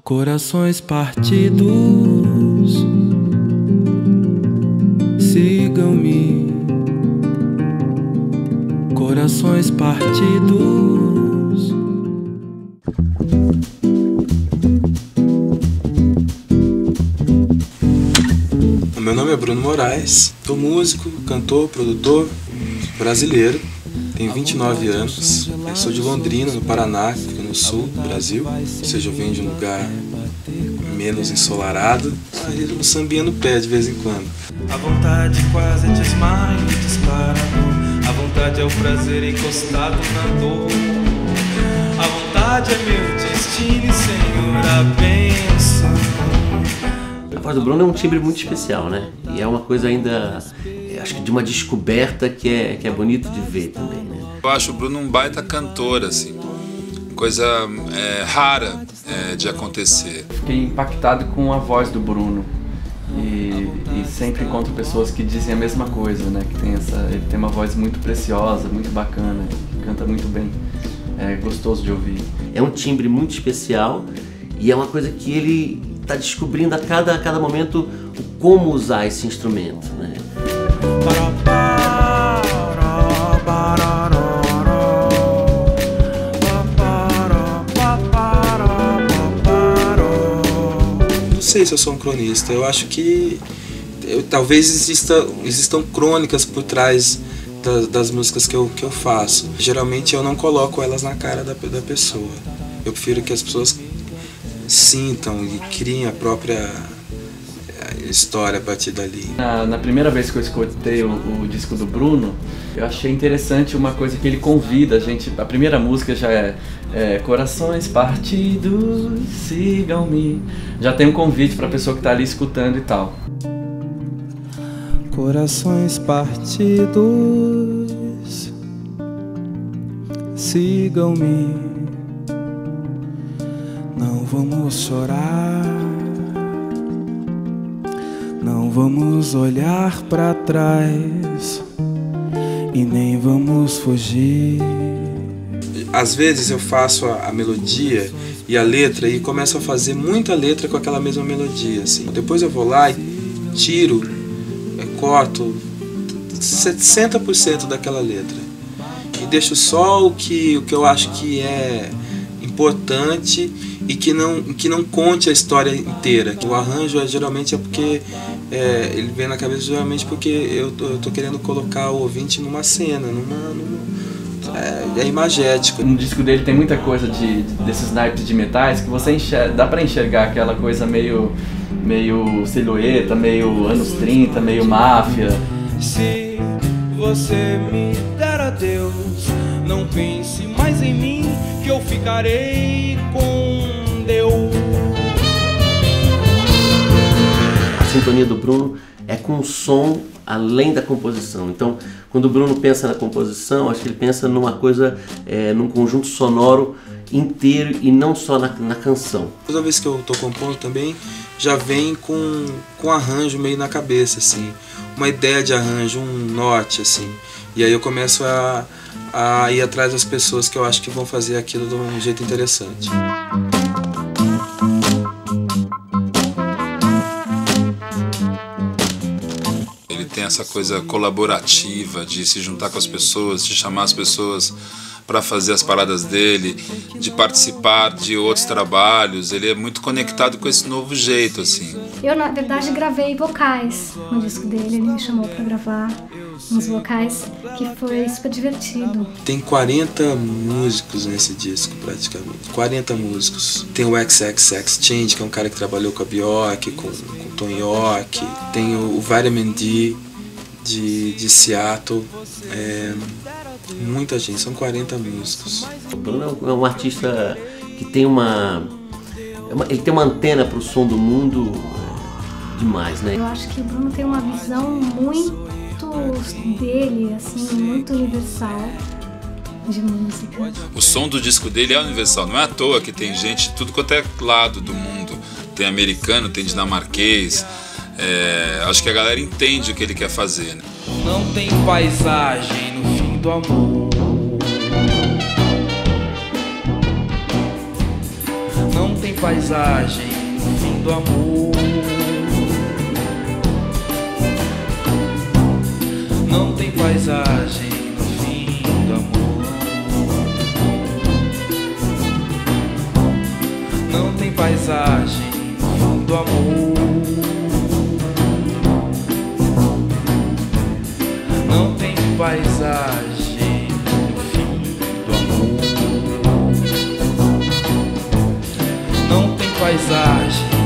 Corações partidos, sigam-me. Corações partidos. Meu nome é Bruno Moraes, sou músico, cantor, produtor brasileiro, tenho 29 anos, sou de Londrina, no Paraná, fica no sul do Brasil, ou seja, eu venho de um lugar menos ensolarado, aí um sambinha no pé de vez em quando. A vontade quase desmaio, disparador. A vontade é o prazer encostado na dor. A vontade é meu destino, Senhor, a bênção. A voz do Bruno é um timbre muito especial, né? E é uma coisa ainda, acho que de uma descoberta que é bonito de ver também, né? Eu acho o Bruno um baita cantor, assim, coisa rara de acontecer. Fiquei impactado com a voz do Bruno e sempre encontro pessoas que dizem a mesma coisa, né? Que ele tem uma voz muito preciosa, muito bacana, canta muito bem, é gostoso de ouvir. É um timbre muito especial e é uma coisa que ele está descobrindo a cada momento como usar esse instrumento, né? Não sei se eu sou um cronista, eu acho que talvez existam crônicas por trás das músicas que eu faço. Geralmente eu não coloco elas na cara da pessoa, eu prefiro que as pessoas sintam e criem a própria história a partir dali. Na primeira vez que eu escutei o disco do Bruno, eu achei interessante uma coisa que ele convida a gente. A primeira música já é Corações partidos, sigam-me. Já tem um convite para a pessoa que está ali escutando e tal. Corações partidos, sigam-me. Não vamos chorar, não vamos olhar para trás e nem vamos fugir. Às vezes eu faço a melodia e a letra e começo a fazer muita letra com aquela mesma melodia, assim. Depois eu vou lá e tiro, corto 60% daquela letra e deixo só o que eu acho que é importante e que não conte a história inteira. O arranjo geralmente é porque ele vem na cabeça geralmente porque eu tô querendo colocar o ouvinte numa cena, é imagético. No disco dele tem muita coisa desses naipes de metais que você dá pra enxergar aquela coisa meio silhueta, meio anos 30, meio máfia. Se você me der adeus, não pense mais em mim, que eu ficarei com Deus. A sintonia do Bruno é com o som além da composição. Então, quando o Bruno pensa na composição, acho que ele pensa numa coisa, num conjunto sonoro inteiro e não só na canção. Toda vez que eu tô compondo também, já vem com arranjo meio na cabeça, assim, uma ideia de arranjo, um norte, assim. E aí eu começo a ir atrás das pessoas que eu acho que vão fazer aquilo de um jeito interessante. Ele tem essa coisa colaborativa de se juntar com as pessoas, de chamar as pessoas para fazer as paradas dele, de participar de outros trabalhos. Ele é muito conectado com esse novo jeito, assim. Eu, na verdade, gravei vocais no disco dele. Ele me chamou para gravar uns vocais, que foi super divertido. Tem 40 músicos nesse disco, praticamente. 40 músicos. Tem o XXX Change, que é um cara que trabalhou com a Bjork, com o Tom York. Tem o Vitamin D, de Seattle. Muita gente, são 40 músicos. O Bruno é um artista que tem ele tem uma antena para o som do mundo demais, né? Eu acho que o Bruno tem uma visão muito dele, assim, muito universal de música. O som do disco dele é universal, não é à toa que tem gente de tudo quanto é lado do mundo. Tem americano, tem dinamarquês. Acho que a galera entende o que ele quer fazer, né? Não tem paisagem no fim do amor. Não tem paisagem no fim do amor. Não tem paisagem no fim do amor. Não tem paisagem no fim do amor. Não tem paisagem no fim do amor. Não tem paisagem